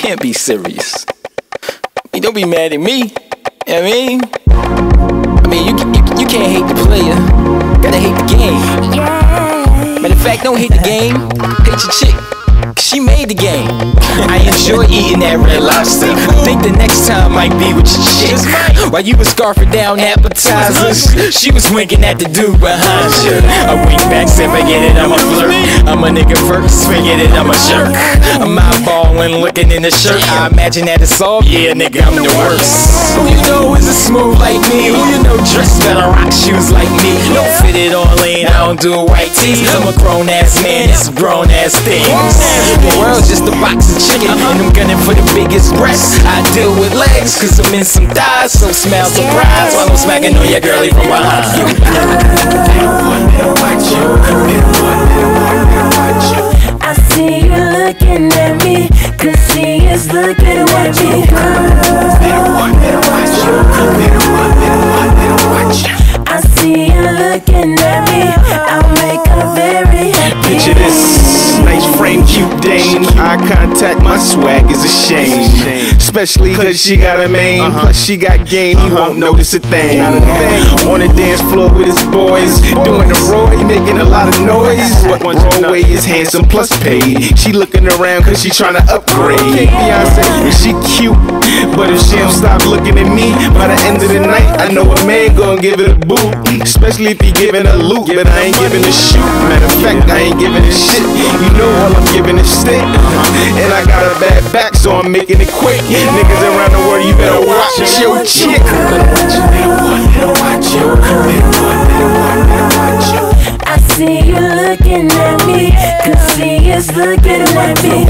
can't be serious. I mean, don't be mad at me. You know what I mean, you can't hate the player. Gotta hate the game. Matter of fact, don't hate the game. Hate your chick. She made the game. I enjoy eating that Red Lobster. I think the next time might be with your chick. While you was scarfing down appetizers, she was winking at the dude behind you. I wink back, said forget it, I'm a flirt. I'm a nigga first, forget it, I'm a jerk. I'm eyeballing, looking in the shirt. I imagine that it's all, yeah, nigga, I'm the worst. Who you know is a smooth like me? Who you know dress better rock shoes like me? Don't fit it on lean, I don't do white tees. I'm a grown ass man, it's grown ass things. The world's just a box of chicken, and I'm gunning for the biggest breasts. I deal with legs, cause I'm in some thighs. So smell surprise while I'm smacking on your girlie from behind. I see you looking at me, cause she is looking at me. I see you looking at me, I'll make her very happy. Picture this, nice frame, cute dame. Eye contact, my swag is a shame. Especially cause she got a mane, plus she got game, he won't notice a thing. On the dance floor with his boys, doing the Roy, making a lot of noise. But Broadway is handsome plus paid. She looking around cause she tryna upgrade. Beyonce, she cute, but if she don't stop looking at me, by the end of the night, I know a man gon' give it a boot. Especially if he giving a loot, but I ain't giving a shoot. Matter of fact, I ain't giving a shit. You know all I'm giving is stick. And I got a bad back, so I'm making it quick. Niggas around the world, you better watch your chick. I see you looking at me, cause she is looking at me.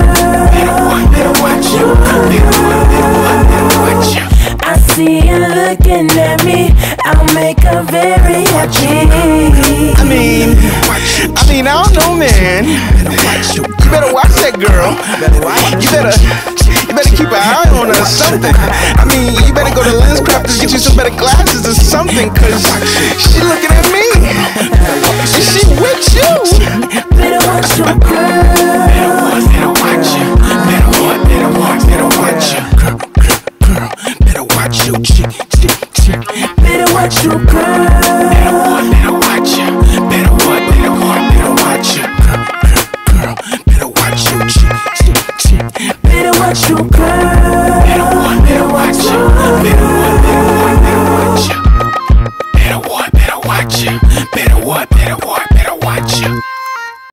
I see you looking at me, I'll make her very happy. I mean, I don't know, man. You better watch that girl. You better keep an eye on her or something. I mean, you better go to LensCrafters, get you some better glasses or something, cause she looking at me. And she with you. Better watch your girl. Better watch you. Better watch you. Girl, better watch your chick. Better watch your girl. Better watch you. Better watch you. Girl, better watch your chick. Better watch your girl. Better watch you. Better watch you. Better watch you.